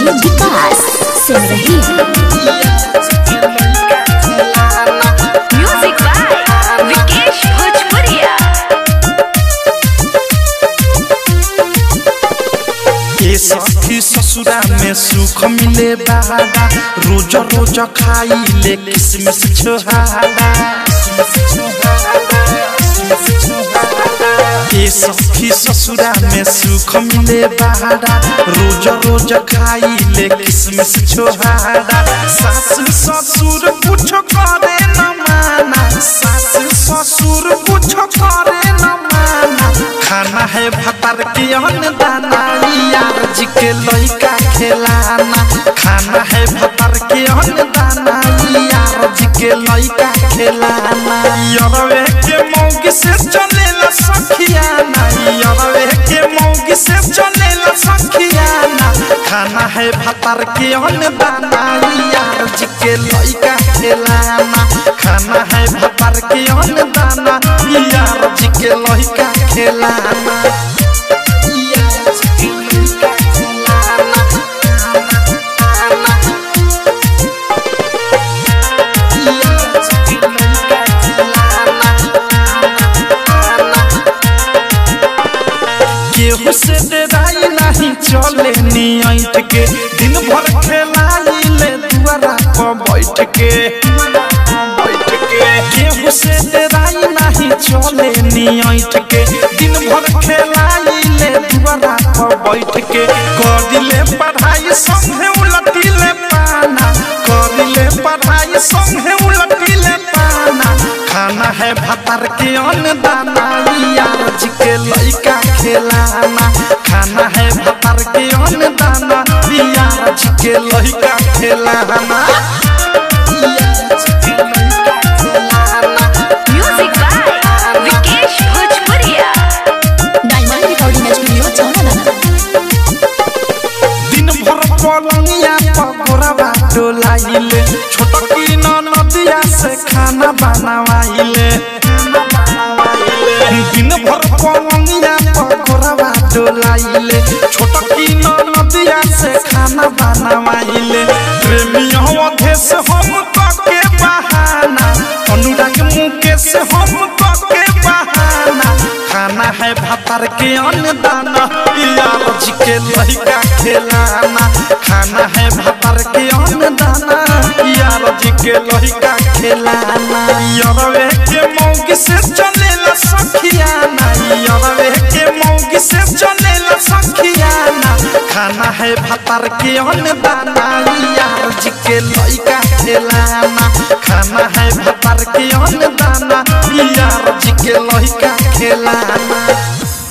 DJ विकास सुन रही music by Vikesh भोजपुरिया। ये सखी ससुरा में सुख मिले बहारा, रोज रोज खाई ले किसमिस छोहारा। ये सखी ससुरा में सुख मिले बहारा, रोज रोज खाई ले किसमिस छोहारा। सास ससुर कुछ करे न माना, सास ससुर कुछ करे न माना। खाना है भतर के अन्नदाना, यार जी के लइका खिलाना। खाना है भतर के अन्नदाना, यार जी के लइका खिलाना। यरवे के मौगी से चलेला सखियाना, यरवे के मौगी से चलेला सखियाना। खाना है भतर के अन्नदाना, यार जी के लइका खिलाना। खाना है भतर के अन्नदाना, यार जी के लइका खिलाना। केहू से डराई नहीं चले नियट के, दिन भर खेलाई ले दुआरा पर बैठ के। केहू से डराई नहीं चले नियट के, दिन भर खेलाई ले दुआरा पर बैठ के। करिले पढ़ाई संगे उलटिले पाना, करिले पढ़ाई संगे उलटिले पाना। खाना है भतर के अन्नदाना, यार जी के लइका खिलाना। खाना है भतर के अन्नदाना, यार जी के लइका खिलाना। म्यूजिक बाय विकेश भोजपुरिया। डायमंड रिकॉर्डिंग स्टूडियो चौराहा। दिन भर पलंगिया पकोड़वा डोलाइले, छोटकी नदिया से खाना बनावाइले। दिन भर पलंगिया पकोड़वा डोलाइले, छोटकी नदिया से खाना बनावाइले। प्रेमियों अधेश हम के बहाना, अनुराग मुकेश हम के बहाना। खाना है भतर के अन्नदाना, यार जी के लइका खिलाना। खाना है भतर के अन्नदाना, यार जी के लइका खिलाना। यरवे के मौगी से चलेला सखियाना, यरवे के मौगी से चलेला सखियाना। खाना है भतर के अन्नदाना, यार जी के लइका खिलाना। खाना है भतर के अन्नदाना, यार जी के लइका खिलाना।